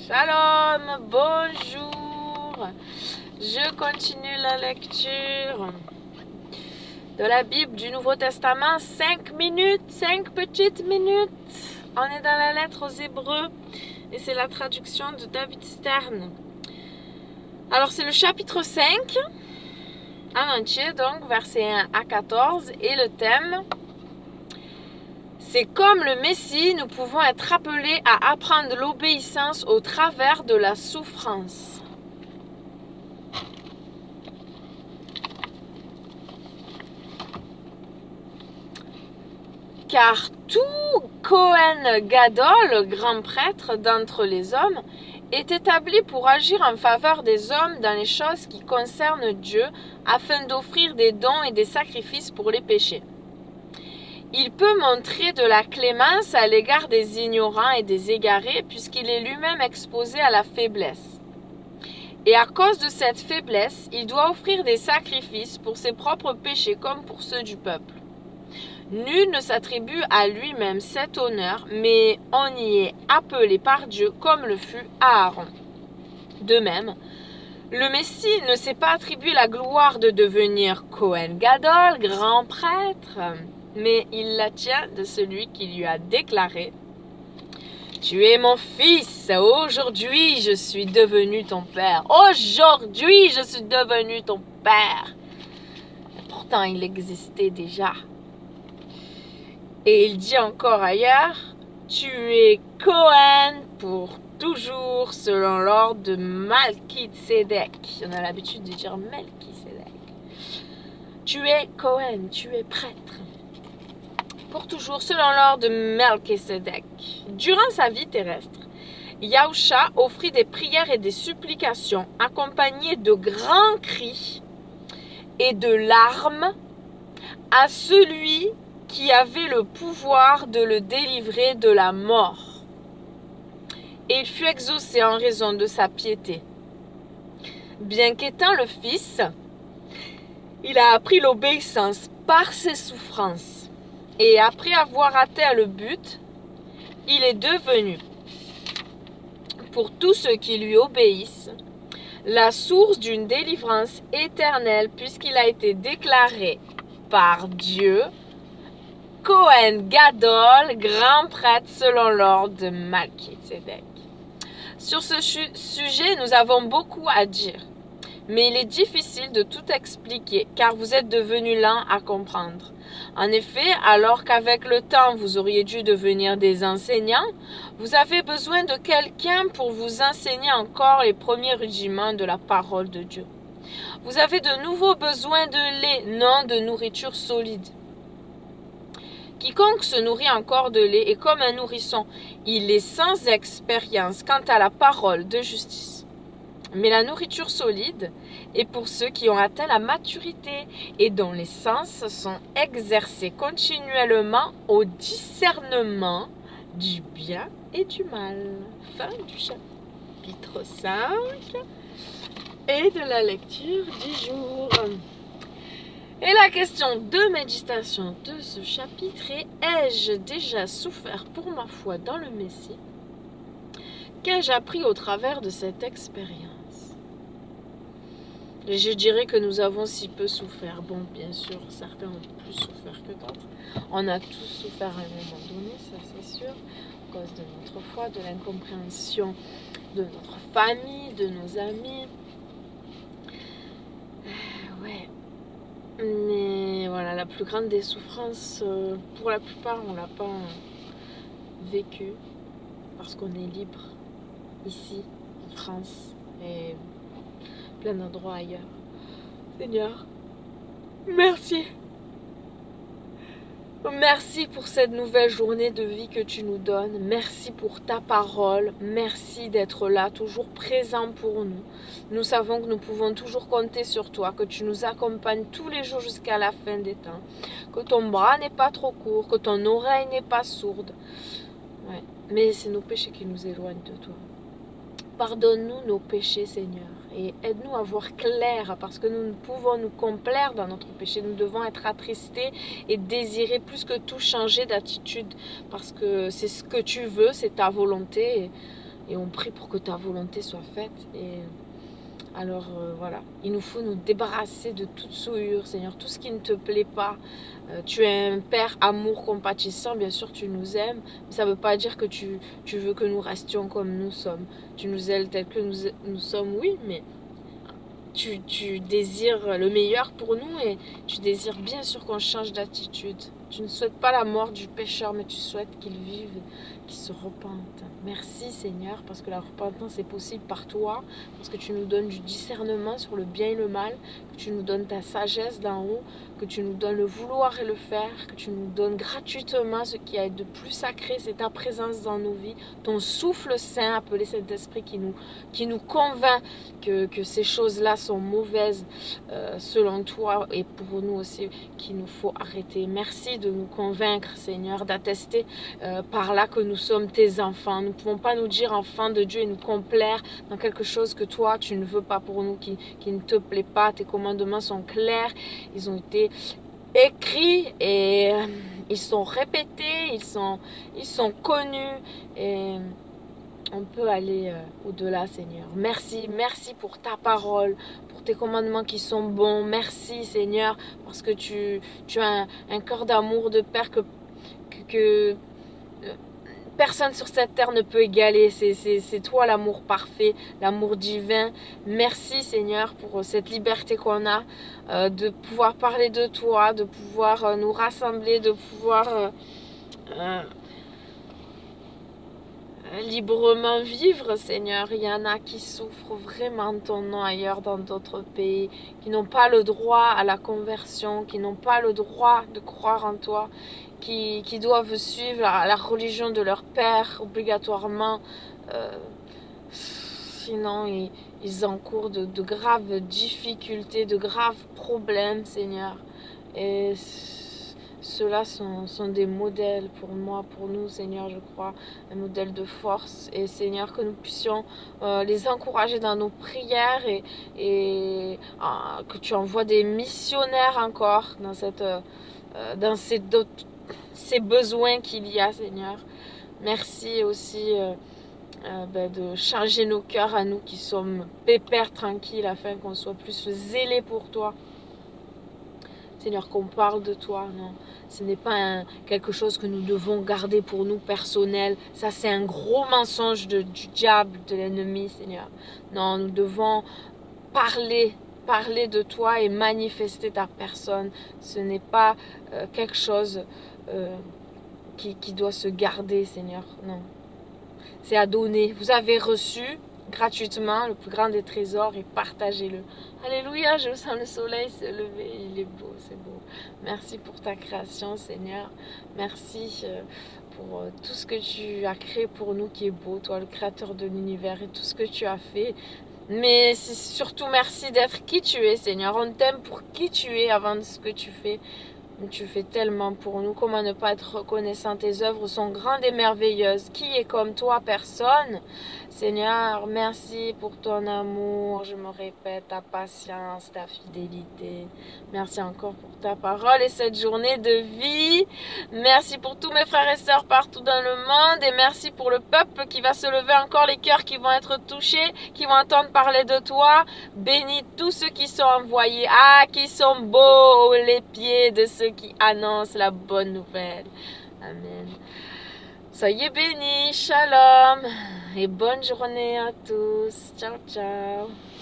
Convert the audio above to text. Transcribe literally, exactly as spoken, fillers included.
Shalom, bonjour. Je continue la lecture de la Bible du Nouveau Testament. Cinq minutes, cinq petites minutes. On est dans la lettre aux Hébreux et c'est la traduction de David Stern. Alors c'est le chapitre cinq en entier, donc versets un à quatorze, et le thème: c'est comme le Messie, nous pouvons être appelés à apprendre l'obéissance au travers de la souffrance. Car tout Cohen Gadol, grand prêtre d'entre les hommes, est établi pour agir en faveur des hommes dans les choses qui concernent Dieu, afin d'offrir des dons et des sacrifices pour les péchés. Il peut montrer de la clémence à l'égard des ignorants et des égarés, puisqu'il est lui-même exposé à la faiblesse. Et à cause de cette faiblesse, il doit offrir des sacrifices pour ses propres péchés comme pour ceux du peuple. Nul ne s'attribue à lui-même cet honneur, mais on y est appelé par Dieu comme le fut Aaron. De même, le Messie ne s'est pas attribué la gloire de devenir Cohen Gadol, grand prêtre, mais il la tient de celui qui lui a déclaré: « Tu es mon fils, aujourd'hui je suis devenu ton père. Aujourd'hui je suis devenu ton père. » Pourtant il existait déjà. Et il dit encore ailleurs: « Tu es Cohen pour toujours selon l'ordre de Melchisedec. » On a l'habitude de dire Melchisedec. Tu es Cohen, tu es prêtre. Pour toujours selon l'ordre de Melchisedec. Durant sa vie terrestre, Yahusha offrit des prières et des supplications accompagnées de grands cris et de larmes à celui qui avait le pouvoir de le délivrer de la mort. Et il fut exaucé en raison de sa piété. Bien qu'étant le Fils, il a appris l'obéissance par ses souffrances. Et après avoir atteint le but, il est devenu, pour tous ceux qui lui obéissent, la source d'une délivrance éternelle, puisqu'il a été déclaré par Dieu Cohen Gadol, grand prêtre selon l'ordre de Melchisedec. Sur ce sujet, nous avons beaucoup à dire, mais il est difficile de tout expliquer, car vous êtes devenus lents à comprendre. En effet, alors qu'avec le temps, vous auriez dû devenir des enseignants, vous avez besoin de quelqu'un pour vous enseigner encore les premiers rudiments de la parole de Dieu. Vous avez de nouveaux besoins de lait, non de nourriture solide. Quiconque se nourrit encore de lait est comme un nourrisson. Il est sans expérience quant à la parole de justice. Mais la nourriture solide est pour ceux qui ont atteint la maturité et dont les sens sont exercés continuellement au discernement du bien et du mal. Fin du chapitre cinq et de la lecture du jour. Et la question de méditation de ce chapitre est: ai-je déjà souffert pour ma foi dans le Messie? Qu'ai-je appris au travers de cette expérience? Et je dirais que nous avons si peu souffert. Bon, bien sûr, certains ont plus souffert que d'autres. On a tous souffert à un moment donné, ça c'est sûr, à cause de notre foi, de l'incompréhension de notre famille, de nos amis. Euh, ouais. Mais voilà, la plus grande des souffrances, euh, pour la plupart, on ne l'a pas vécu parce qu'on est libre ici, en France, et plein d'endroits ailleurs. Seigneur, merci. Merci pour cette nouvelle journée de vie que tu nous donnes. Merci pour ta parole. Merci d'être là, toujours présent pour nous. Nous savons que nous pouvons toujours compter sur toi, que tu nous accompagnes tous les jours jusqu'à la fin des temps. Que ton bras n'est pas trop court, que ton oreille n'est pas sourde. Ouais. Mais c'est nos péchés qui nous éloignent de toi. Pardonne-nous nos péchés, Seigneur, et aide-nous à voir clair, parce que nous ne pouvons nous complaire dans notre péché. Nous devons être attristés et désirer plus que tout changer d'attitude, parce que c'est ce que tu veux, c'est ta volonté. Et, et on prie pour que ta volonté soit faite. Et alors euh, voilà, il nous faut nous débarrasser de toute souillure, Seigneur, tout ce qui ne te plaît pas. Euh, tu es un Père amour compatissant, bien sûr tu nous aimes, mais ça ne veut pas dire que tu, tu veux que nous restions comme nous sommes. Tu nous aimes tel que nous, nous sommes, oui, mais tu, tu désires le meilleur pour nous et tu désires bien sûr qu'on change d'attitude. Tu ne souhaites pas la mort du pécheur, mais tu souhaites qu'il vive, qu'il se repente. Merci Seigneur, parce que la repentance est possible par toi, parce que tu nous donnes du discernement sur le bien et le mal, que tu nous donnes ta sagesse d'en haut, que tu nous donnes le vouloir et le faire, que tu nous donnes gratuitement ce qui est de plus sacré, c'est ta présence dans nos vies, ton souffle saint, appelé Saint-Esprit, qui nous, qui nous convainc que, que ces choses-là sont mauvaises euh, selon toi et pour nous aussi, qu'il nous faut arrêter. Merci de nous convaincre, Seigneur, d'attester euh, par là que nous sommes tes enfants. Nous ne pouvons pas nous dire enfants de Dieu et nous complaire dans quelque chose que toi, tu ne veux pas pour nous, qui, qui ne te plaît pas. Tes commandements sont clairs, ils ont été écrits et euh, ils sont répétés, ils sont, ils sont connus et on peut aller euh, au-delà, Seigneur. Merci, merci pour ta parole, pour tes commandements qui sont bons. Merci, Seigneur, parce que tu, tu as un, un cœur d'amour de Père que, que, que euh, personne sur cette terre ne peut égaler. C'est toi l'amour parfait, l'amour divin. Merci, Seigneur, pour cette liberté qu'on a euh, de pouvoir parler de toi, de pouvoir euh, nous rassembler, de pouvoir... Euh, euh, librement vivre, Seigneur. Il y en a qui souffrent vraiment de ton nom ailleurs dans d'autres pays, qui n'ont pas le droit à la conversion, qui n'ont pas le droit de croire en toi, qui, qui doivent suivre la, la religion de leur père obligatoirement. Euh, sinon, ils, ils encourent de, de graves difficultés, de graves problèmes, Seigneur. Et ceux-là sont, sont des modèles pour moi, pour nous, Seigneur, je crois, un modèle de force. Et Seigneur, que nous puissions euh, les encourager dans nos prières et, et euh, que tu envoies des missionnaires encore dans, cette, euh, dans ces, ces besoins qu'il y a, Seigneur. Merci aussi euh, euh, ben, de changer nos cœurs à nous qui sommes pépères, tranquilles, afin qu'on soit plus zélés pour toi. Seigneur, qu'on parle de toi, non. Ce n'est pas un, quelque chose que nous devons garder pour nous personnel. Ça, c'est un gros mensonge de, du diable, de l'ennemi, Seigneur. Non, nous devons parler, parler de toi et manifester ta personne. Ce n'est pas euh, quelque chose euh, qui, qui doit se garder, Seigneur. Non. C'est à donner. Vous avez reçu gratuitement le plus grand des trésors et partagez-le. Alléluia, je sens le soleil se lever, il est beau, c'est beau. Merci pour ta création, Seigneur. Merci pour tout ce que tu as créé pour nous qui est beau, toi le créateur de l'univers et tout ce que tu as fait. Mais c'est surtout merci d'être qui tu es, Seigneur. On t'aime pour qui tu es avant de ce que tu fais. Tu fais tellement pour nous. Comment ne pas être reconnaissant? Tes œuvres sont grandes et merveilleuses. Qui est comme toi? Personne. Seigneur, merci pour ton amour. Je me répète, ta patience, ta fidélité. Merci encore pour ta parole et cette journée de vie. Merci pour tous mes frères et sœurs partout dans le monde. Et merci pour le peuple qui va se lever encore, les cœurs qui vont être touchés, qui vont entendre parler de toi. Bénis tous ceux qui sont envoyés. Ah, qui sont beaux les pieds de ceux qui annoncent la bonne nouvelle. Amen. Soyez bénis, shalom, et bonne journée à tous. Ciao, ciao.